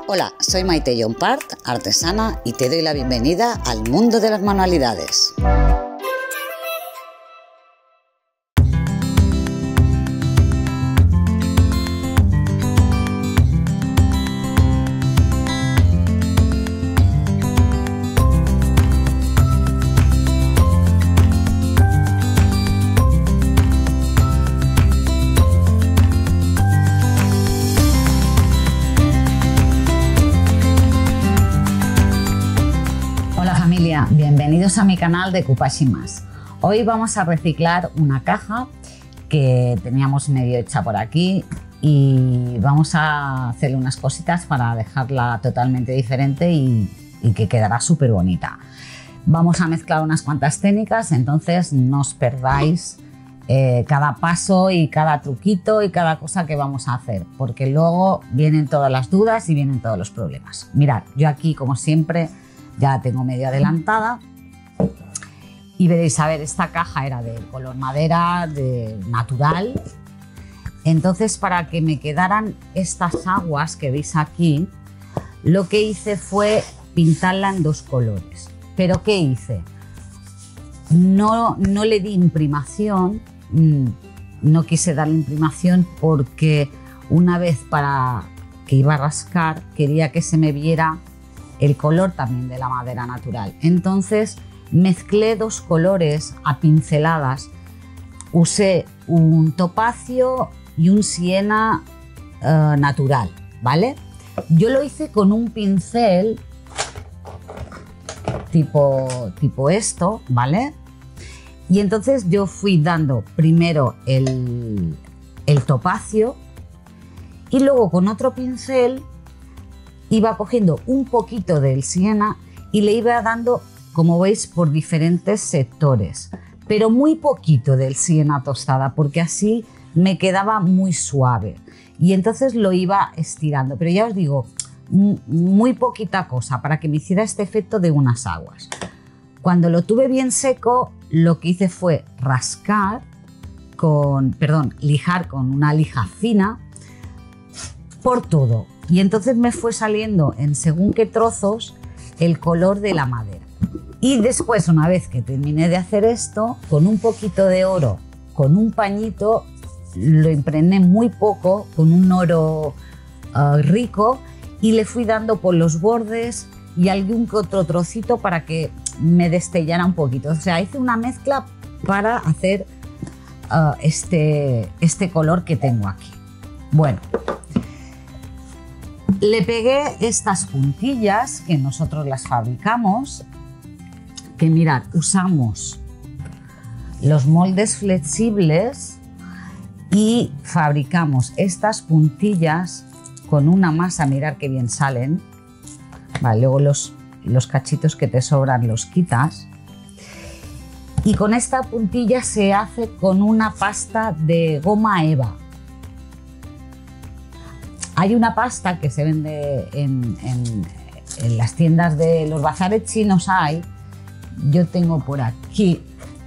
Hola, soy Maite Llompart, artesana, y te doy la bienvenida al mundo de las manualidades. Bienvenidos a mi canal de Coupache y más. Hoy vamos a reciclar una caja que teníamos medio hecha por aquí y vamos a hacerle unas cositas para dejarla totalmente diferente y que quedará súper bonita. Vamos a mezclar unas cuantas técnicas, entonces no os perdáis cada paso y cada truquito y cada cosa que vamos a hacer, porque luego vienen todas las dudas y vienen todos los problemas. Mirad, yo aquí como siempre ya la tengo medio adelantada y veréis, a ver, esta caja era de color madera, natural. Entonces, para que me quedaran estas aguas que veis aquí, lo que hice fue pintarla en dos colores. ¿Pero qué hice? No le di imprimación, no quise darle imprimación porque una vez para que iba a rascar quería que se me viera el color también de la madera natural. Entonces mezclé dos colores a pinceladas. Usé un topacio y un siena natural, ¿vale? Yo lo hice con un pincel tipo esto, ¿vale? Y entonces yo fui dando primero el topacio y luego con otro pincel iba cogiendo un poquito del siena y le iba dando, como veis, por diferentes sectores, pero muy poquito del siena tostada, porque así me quedaba muy suave. Y entonces lo iba estirando, pero ya os digo, muy poquita cosa para que me hiciera este efecto de unas aguas. Cuando lo tuve bien seco, lo que hice fue lijar con una lija fina por todo. Y entonces me fue saliendo en según qué trozos el color de la madera. Y después, una vez que terminé de hacer esto, con un poquito de oro, con un pañito, lo impregné muy poco, con un oro rico, y le fui dando por los bordes y algún que otro trocito para que me destellara un poquito. O sea, hice una mezcla para hacer este color que tengo aquí. Bueno. Le pegué estas puntillas que nosotros las fabricamos, que mirad, usamos los moldes flexibles y fabricamos estas puntillas con una masa, mirad qué bien salen. Vale, luego los cachitos que te sobran los quitas. Y con esta puntilla se hace con una pasta de goma eva. Hay una pasta que se vende en las tiendas de los bazares chinos, yo tengo por aquí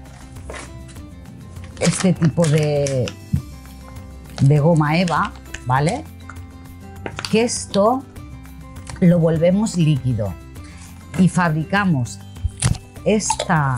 este tipo de goma eva, ¿vale? Que esto lo volvemos líquido y fabricamos esta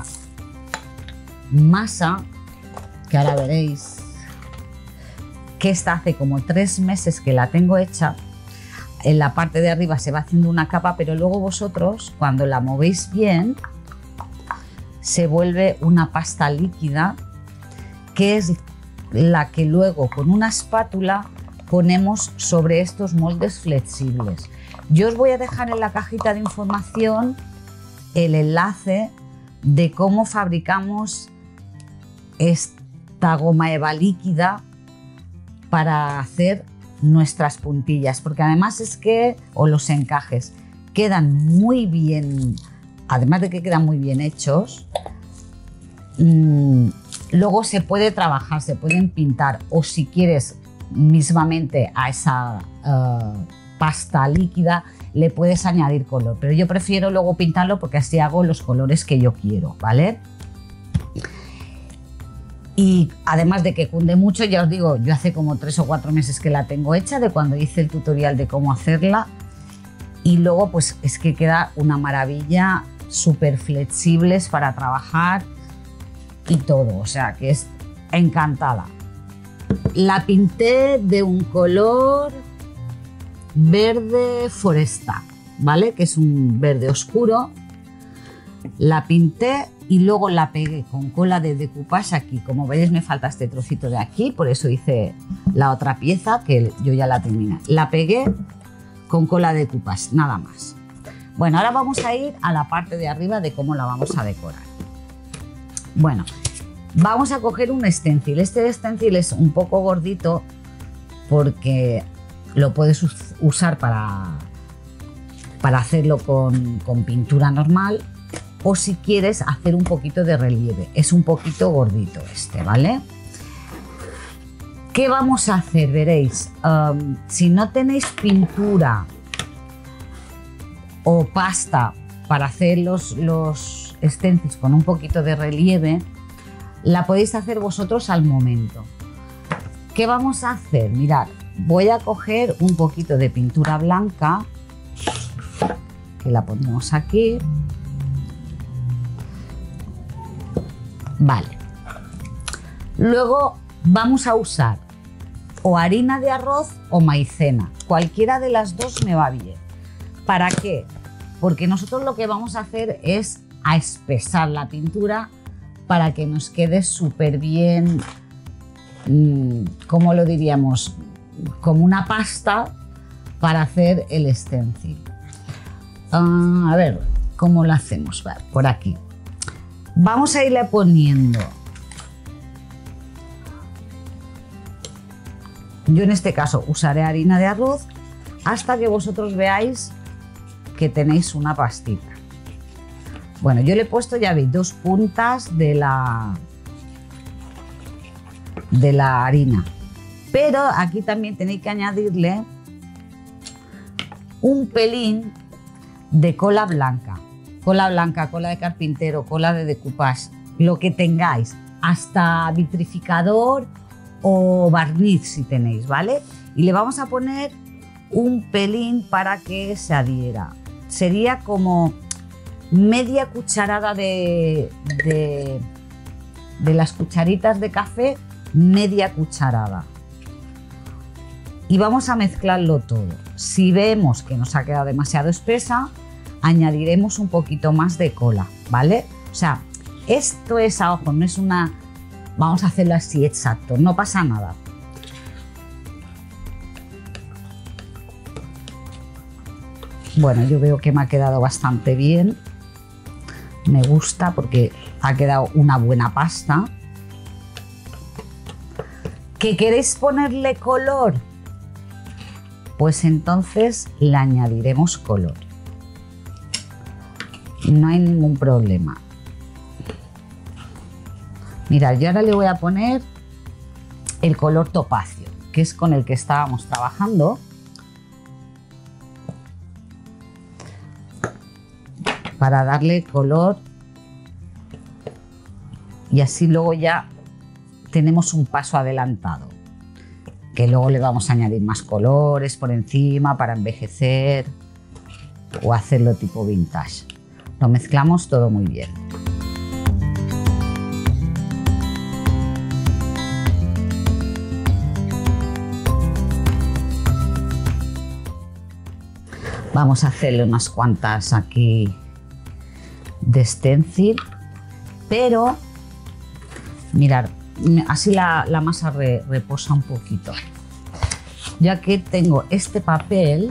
masa que ahora veréis. Que esta hace como 3 meses que la tengo hecha. En la parte de arriba se va haciendo una capa, pero luego vosotros, cuando la movéis bien, se vuelve una pasta líquida, que es la que luego con una espátula ponemos sobre estos moldes flexibles. Yo os voy a dejar en la cajita de información el enlace de cómo fabricamos esta goma eva líquida para hacer nuestras puntillas, porque además o los encajes, quedan muy bien, además de que quedan muy bien hechos, luego se puede trabajar, se pueden pintar, o si quieres mismamente a esa pasta líquida le puedes añadir color, pero yo prefiero luego pintarlo porque así hago los colores que yo quiero, ¿vale? Y además de que cunde mucho, ya os digo, yo hace como 3 o 4 meses que la tengo hecha, de cuando hice el tutorial de cómo hacerla, Y luego pues es que queda una maravilla, súper flexibles para trabajar y todo, o sea que es encantada. La pinté de un color verde forestal, ¿vale? Que es un verde oscuro. La pinté y luego la pegué con cola de decoupage aquí. Como veis me falta este trocito de aquí, por eso hice la otra pieza que yo ya la terminé. La pegué con cola de decoupage, nada más. Bueno, ahora vamos a ir a la parte de arriba de cómo la vamos a decorar. Bueno, vamos a coger un stencil. Este stencil es un poco gordito porque lo puedes usar para hacerlo con pintura normal, o si quieres hacer un poquito de relieve. Es un poquito gordito este, ¿vale? ¿Qué vamos a hacer? Veréis, si no tenéis pintura o pasta para hacer los stencils con un poquito de relieve, la podéis hacer vosotros al momento. ¿Qué vamos a hacer? Mirad, voy a coger un poquito de pintura blanca, que la ponemos aquí. Vale. Luego vamos a usar o harina de arroz o maicena. Cualquiera de las dos me va bien. ¿Para qué? Porque nosotros lo que vamos a hacer es a espesar la pintura para que nos quede súper bien, ¿cómo lo diríamos? Como una pasta para hacer el stencil. A ver, ¿cómo lo hacemos? Vale, por aquí. Vamos a irle poniendo. Yo en este caso usaré harina de arroz hasta que vosotros veáis que tenéis una pastita. Bueno, yo le he puesto, ya veis, 2 puntas de la harina. Pero aquí también tenéis que añadirle un pelín de cola blanca. Cola blanca, cola de carpintero, cola de decoupage, lo que tengáis, hasta vitrificador o barniz si tenéis, ¿vale? Y le vamos a poner un pelín para que se adhiera. Sería como media cucharada de las cucharitas de café, media cucharada. Y vamos a mezclarlo todo. Si vemos que nos ha quedado demasiado espesa, añadiremos un poquito más de cola, ¿vale? O sea, esto es a ojo, no es una... Vamos a hacerlo así exacto, no pasa nada. Bueno, yo veo que me ha quedado bastante bien. Me gusta porque ha quedado una buena pasta. ¿Que queréis ponerle color? Pues entonces le añadiremos color. No hay ningún problema. Mirad, yo ahora le voy a poner el color topacio, que es con el que estábamos trabajando. Para darle color. Y así luego ya tenemos un paso adelantado. Que luego le vamos a añadir más colores por encima para envejecer o hacerlo tipo vintage. Lo mezclamos todo muy bien. Vamos a hacerle unas cuantas aquí de stencil, pero mirad, así la masa reposa un poquito. Ya que tengo este papel,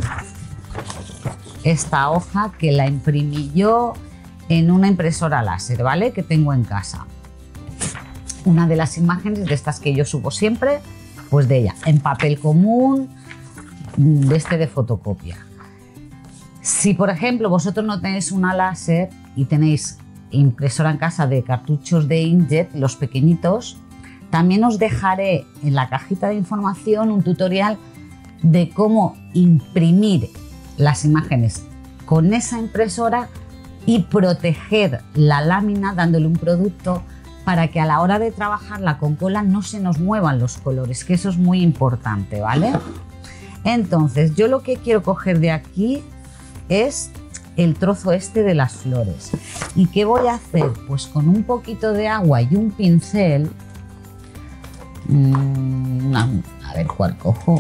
esta hoja que la imprimí yo en una impresora láser, ¿vale? Que tengo en casa. Una de las imágenes de estas que yo subo siempre, pues de ella, en papel común, de fotocopia. Si por ejemplo vosotros no tenéis una láser y tenéis impresora en casa de cartuchos de inkjet, los pequeñitos, también os dejaré en la cajita de información un tutorial de cómo imprimir las imágenes con esa impresora y proteger la lámina dándole un producto para que a la hora de trabajarla con cola no se nos muevan los colores, que eso es muy importante, ¿vale? Entonces yo lo que quiero coger de aquí es el trozo este de las flores. ¿Y qué voy a hacer? Pues con un poquito de agua y un pincel, a ver cuál cojo,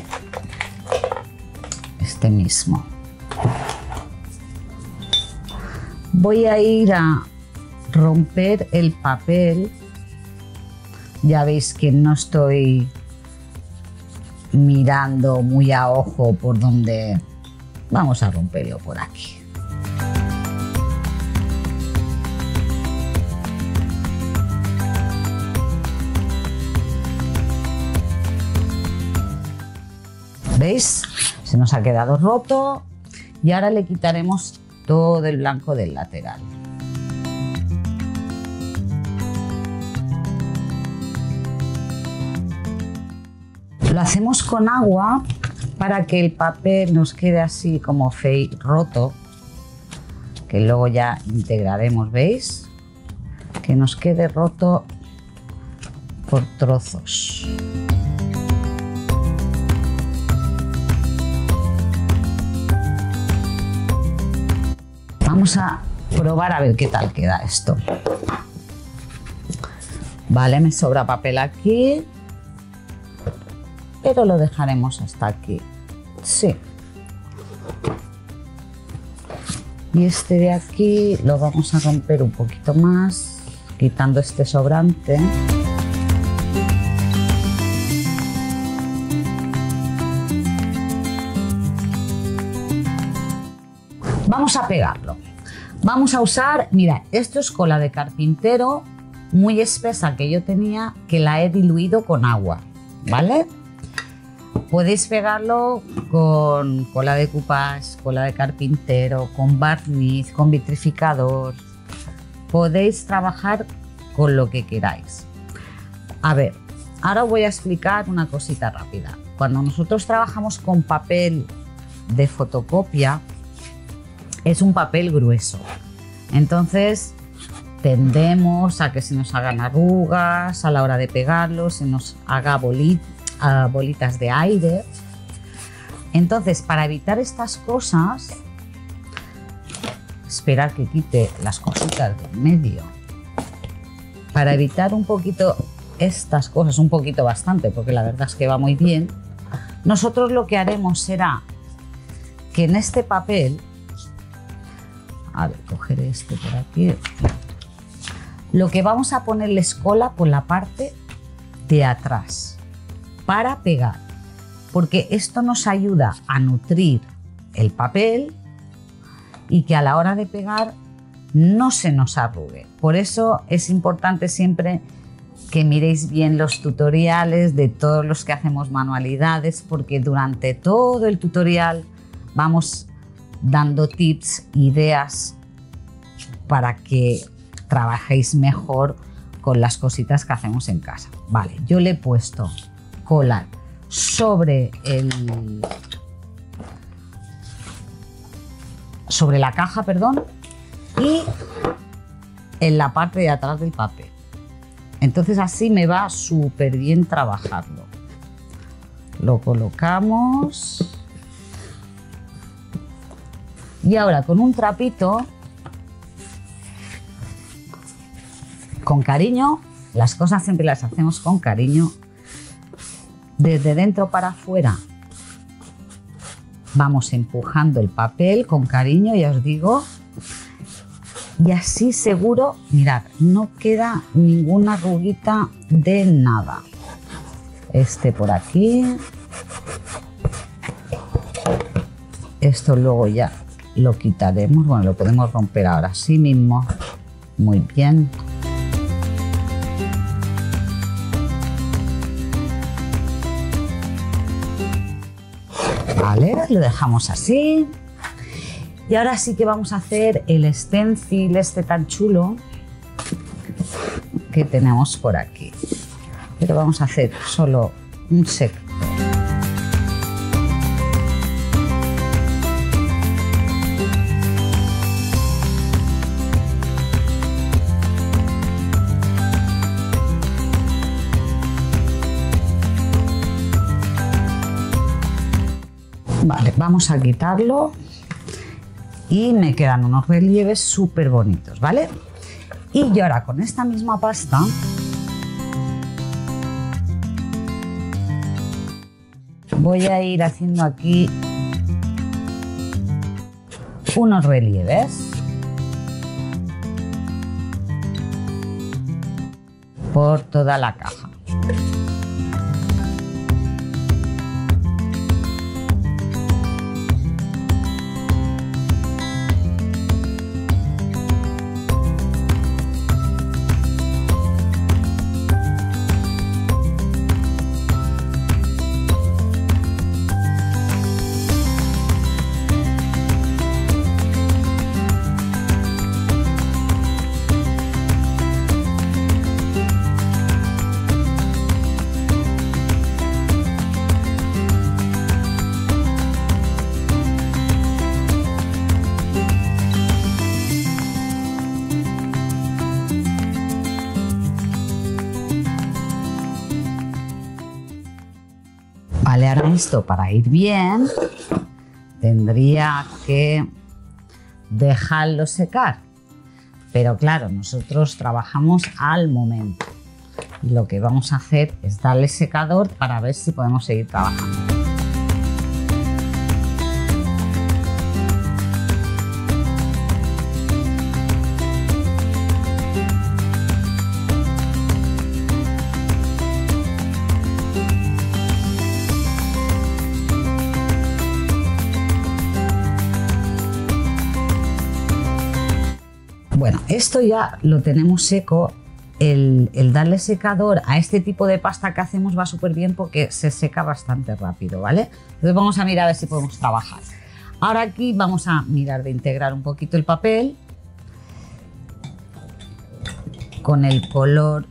este mismo. Voy a ir a romper el papel. Ya veis que no estoy mirando muy a ojo por donde. Vamos a romperlo por aquí. ¿Veis? Se nos ha quedado roto y ahora le quitaremos todo el blanco del lateral. Lo hacemos con agua para que el papel nos quede así como roto, que luego ya integraremos, ¿veis? Que nos quede roto por trozos. Vamos a probar a ver qué tal queda esto. Vale, me sobra papel aquí, pero lo dejaremos hasta aquí. Sí. Y este de aquí lo vamos a romper un poquito más, quitando este sobrante. Vamos a pegarlo. Vamos a usar, mira, esto es cola de carpintero muy espesa que yo tenía, que la he diluido con agua, ¿vale? Podéis pegarlo con cola de coupage, cola de carpintero, con barniz, con vitrificador. Podéis trabajar con lo que queráis. A ver, ahora os voy a explicar una cosita rápida. Cuando nosotros trabajamos con papel de fotocopia, es un papel grueso, entonces tendemos a que se nos hagan arrugas a la hora de pegarlo, se nos haga bolitas de aire. Entonces, para evitar estas cosas, esperar que quite las cositas del medio, para evitar un poquito estas cosas, un poquito bastante, porque la verdad es que va muy bien, nosotros lo que haremos será que en este papel, a ver, cogeré este por aquí. Lo que vamos a ponerle es cola por la parte de atrás para pegar, porque esto nos ayuda a nutrir el papel y que a la hora de pegar no se nos arrugue. Por eso es importante siempre que miréis bien los tutoriales de todos los que hacemos manualidades, porque durante todo el tutorial vamos dando tips, ideas para que trabajéis mejor con las cositas que hacemos en casa. Vale, yo le he puesto cola sobre la caja, perdón, y en la parte de atrás del papel. Entonces así me va súper bien trabajarlo. Lo colocamos. Y ahora con un trapito, con cariño, las cosas siempre las hacemos con cariño, desde dentro para afuera vamos empujando el papel con cariño, ya os digo, y así seguro, mirad, no queda ninguna arruguita de nada. Este por aquí, esto luego ya lo quitaremos, bueno, lo podemos romper ahora así mismo, muy bien. Vale, lo dejamos así. Y ahora sí que vamos a hacer el stencil este tan chulo que tenemos por aquí. Pero vamos a hacer solo un sector. Vale, vamos a quitarlo y me quedan unos relieves súper bonitos, ¿vale? Y yo ahora con esta misma pasta voy a ir haciendo aquí unos relieves por toda la caja. Vale, ahora esto para ir bien tendría que dejarlo secar, pero claro, nosotros trabajamos al momento y lo que vamos a hacer es darle secador para ver si podemos seguir trabajando. Bueno, esto ya lo tenemos seco. El darle secador a este tipo de pasta que hacemos va súper bien porque se seca bastante rápido, ¿vale? Entonces vamos a mirar a ver si podemos trabajar. Ahora aquí vamos a mirar de integrar un poquito el papel con el color,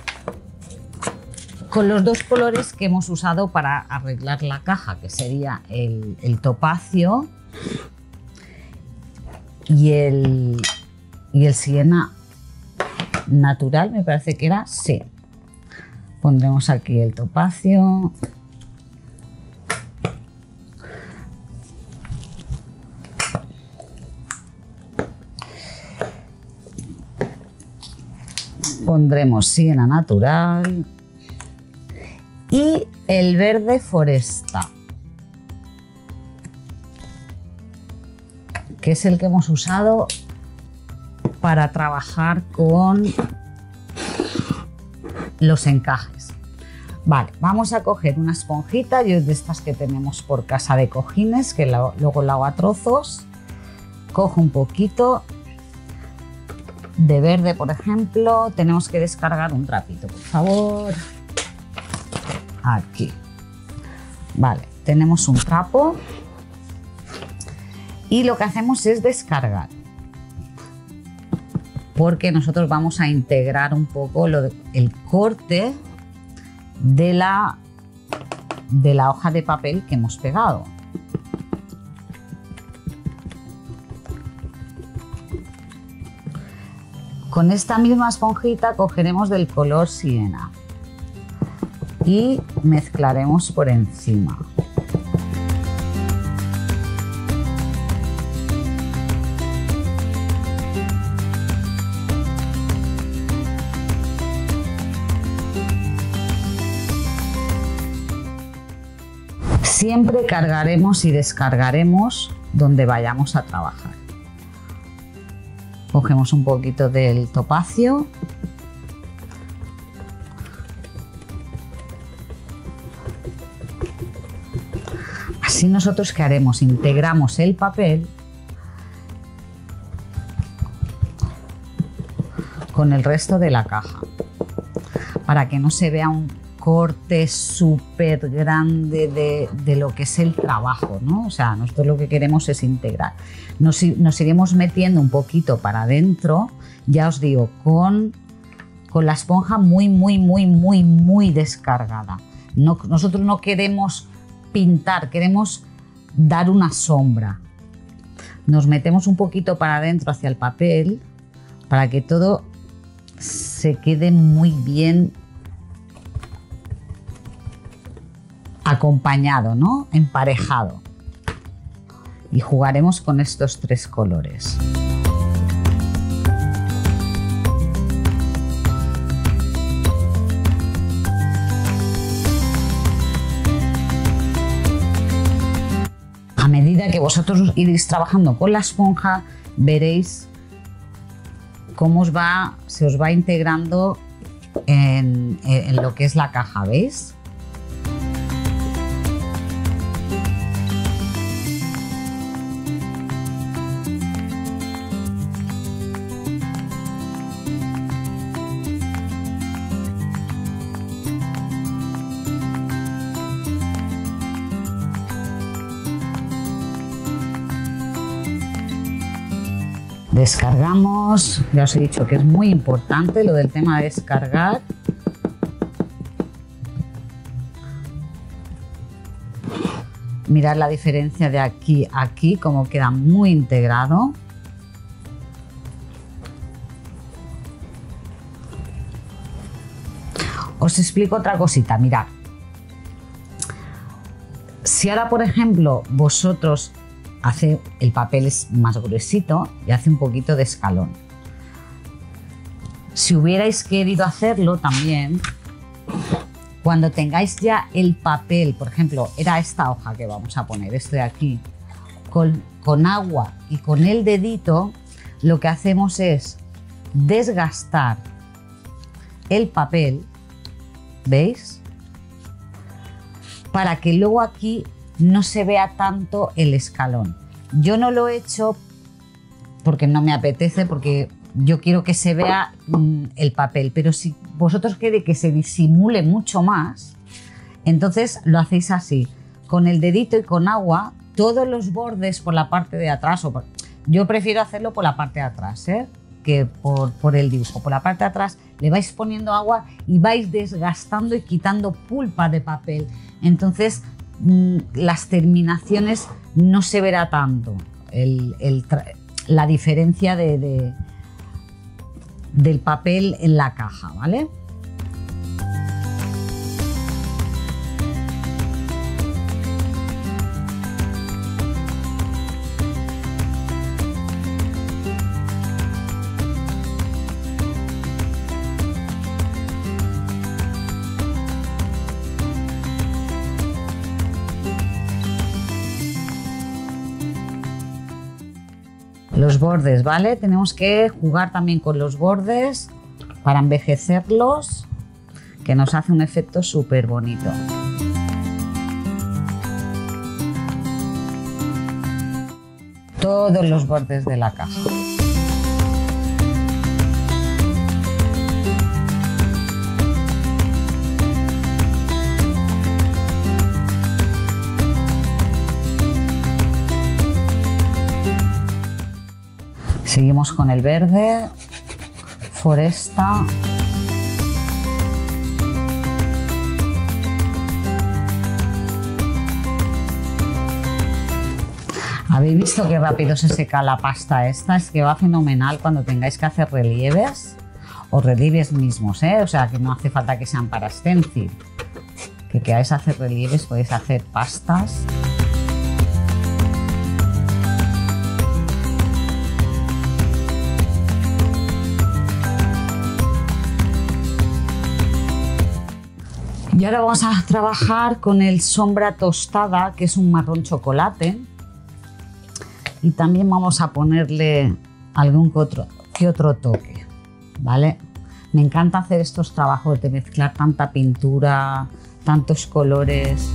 con los dos colores que hemos usado para arreglar la caja, que sería el topacio y el siena natural, me parece que era, sí. Pondremos aquí el topacio. Pondremos siena natural y el verde foresta, que es el que hemos usado para trabajar con los encajes. Vale, vamos a coger una esponjita, yo de estas que tenemos por casa de cojines, que luego la hago a trozos. Cojo un poquito de verde, por ejemplo. Tenemos que descargar un trapito, por favor. Aquí. Vale, tenemos un trapo y lo que hacemos es descargar, porque nosotros vamos a integrar un poco el corte de la hoja de papel que hemos pegado. Con esta misma esponjita cogeremos del color siena y mezclaremos por encima. Siempre cargaremos y descargaremos donde vayamos a trabajar. Cogemos un poquito del topacio. Así nosotros, ¿qué haremos? Integramos el papel con el resto de la caja para que no se vea un corte súper grande de lo que es el trabajo, ¿no? O sea, nosotros lo que queremos es integrar. Nos iremos metiendo un poquito para adentro, ya os digo, con la esponja muy descargada. Nosotros no queremos pintar, queremos dar una sombra. Nos metemos un poquito para adentro hacia el papel para que todo se quede muy bien acompañado, ¿no? Emparejado. y jugaremos con estos 3 colores. A medida que vosotros iréis trabajando con la esponja, veréis cómo se os va integrando en lo que es la caja, ¿veis? Descargamos, ya os he dicho que es muy importante lo del tema de descargar. Mirad la diferencia de aquí a aquí, como queda muy integrado. Os explico otra cosita, mirad. Si ahora, por ejemplo, vosotros el papel es más gruesito y hace un poquito de escalón. Si hubierais querido hacerlo también, cuando tengáis ya el papel, por ejemplo, era esta hoja que vamos a poner, esto de aquí, con agua y con el dedito, lo que hacemos es desgastar el papel, ¿veis? Para que luego aquí no se vea tanto el escalón. Yo no lo he hecho porque no me apetece, porque yo quiero que se vea el papel, pero si vosotros queréis que se disimule mucho más, entonces lo hacéis así, con el dedito y con agua, todos los bordes por la parte de atrás, yo prefiero hacerlo por la parte de atrás, que por el dibujo. Por la parte de atrás le vais poniendo agua y vais desgastando y quitando pulpa de papel. Entonces las terminaciones no se verá tanto la diferencia del papel en la caja, ¿vale? Los bordes, ¿vale? Tenemos que jugar también con los bordes para envejecerlos, que nos hace un efecto súper bonito. Todos los bordes de la caja. Seguimos con el verde, foresta. ¿Habéis visto qué rápido se seca la pasta esta? Es que va fenomenal cuando tengáis que hacer relieves o relieves mismos, ¿eh? O sea, que no hace falta que sean para stencil. Que queráis hacer relieves, podéis hacer pastas. Y ahora vamos a trabajar con el sombra tostada, que es un marrón chocolate. Y también vamos a ponerle algún que otro toque, ¿vale? Me encanta hacer estos trabajos de mezclar tanta pintura, tantos colores.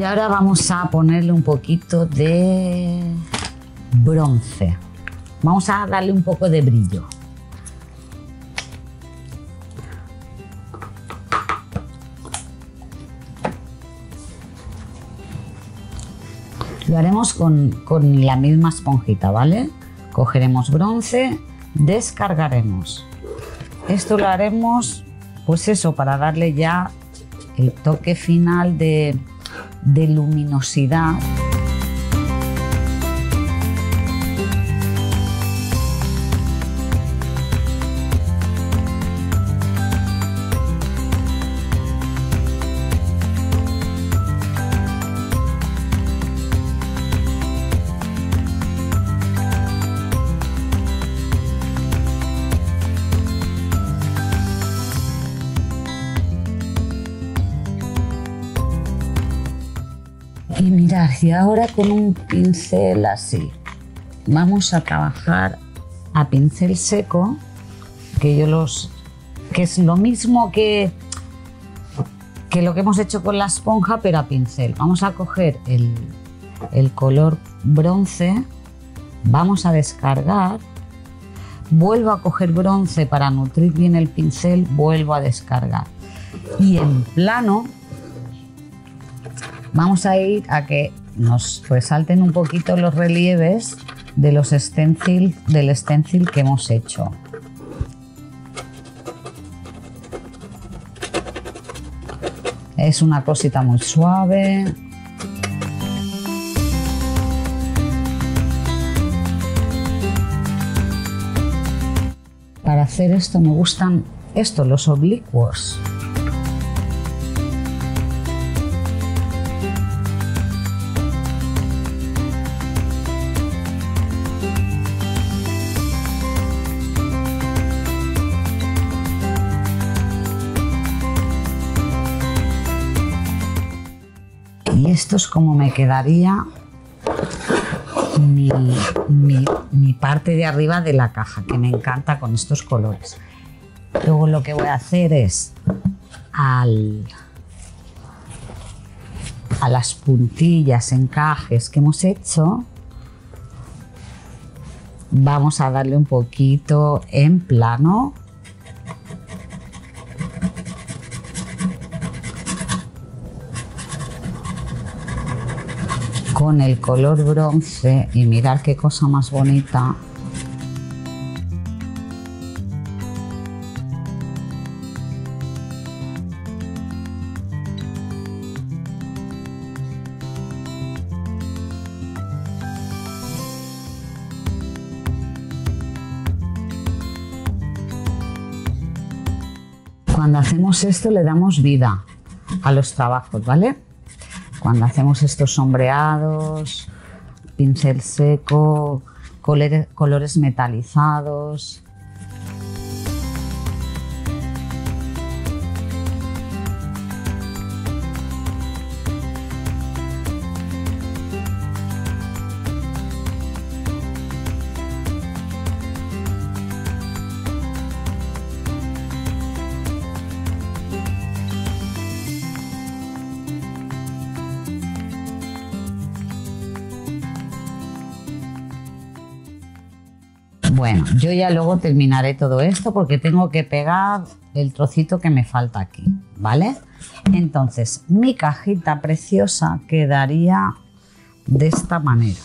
ahora vamos a ponerle un poquito de bronce. Vamos a darle un poco de brillo. Lo haremos con la misma esponjita, ¿vale? Cogeremos bronce, descargaremos. Esto lo haremos, pues eso, para darle ya el toque final de luminosidad. Y mirad, y ahora con un pincel así, vamos a trabajar a pincel seco, que es lo mismo que lo que hemos hecho con la esponja, pero a pincel. Vamos a coger el color bronce, vamos a descargar, vuelvo a coger bronce para nutrir bien el pincel, vuelvo a descargar. Y en plano vamos a ir a que nos resalten un poquito los relieves de del stencil que hemos hecho. Es una cosita muy suave. Para hacer esto me gustan los oblicuos. Y esto es como me quedaría mi parte de arriba de la caja, que me encanta con estos colores. Luego lo que voy a hacer es a las puntillas, encajes que hemos hecho, vamos a darle un poquito en plano. Con el color bronce, y mirad qué cosa más bonita. Cuando hacemos esto le damos vida a los trabajos, ¿vale? Cuando hacemos estos sombreados, pincel seco, colores metalizados. Bueno, yo ya luego terminaré todo esto porque tengo que pegar el trocito que me falta aquí, ¿vale? Entonces, mi cajita preciosa quedaría de esta manera.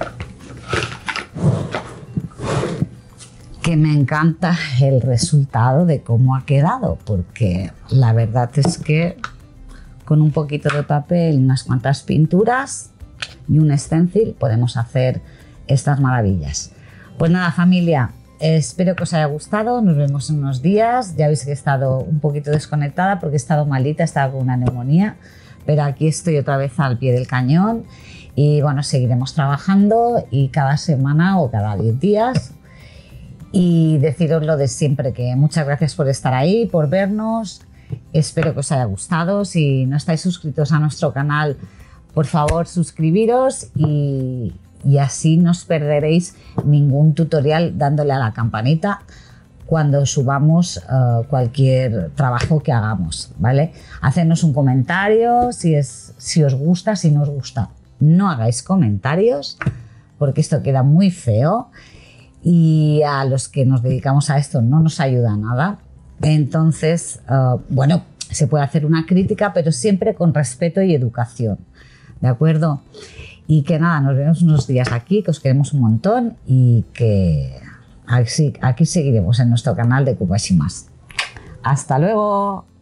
Que me encanta el resultado de cómo ha quedado, porque la verdad es que con un poquito de papel, unas cuantas pinturas y un stencil podemos hacer estas maravillas. Pues nada, familia, espero que os haya gustado, nos vemos en unos días. Ya veis que he estado un poquito desconectada porque he estado malita, he estado con una neumonía, pero aquí estoy otra vez al pie del cañón y bueno, seguiremos trabajando y cada semana o cada 10 días. Y deciros lo de siempre, que muchas gracias por estar ahí, por vernos, espero que os haya gustado. Si no estáis suscritos a nuestro canal, por favor suscribiros y así no os perderéis ningún tutorial dándole a la campanita cuando subamos cualquier trabajo que hagamos, ¿vale? Hacernos un comentario si os gusta, si no os gusta. No hagáis comentarios porque esto queda muy feo y a los que nos dedicamos a esto no nos ayuda nada. Entonces, bueno, se puede hacer una crítica, pero siempre con respeto y educación, ¿de acuerdo? Y que nada, nos vemos unos días aquí, que os queremos un montón y que aquí seguiremos en nuestro canal de Kupashimas. ¡Hasta luego!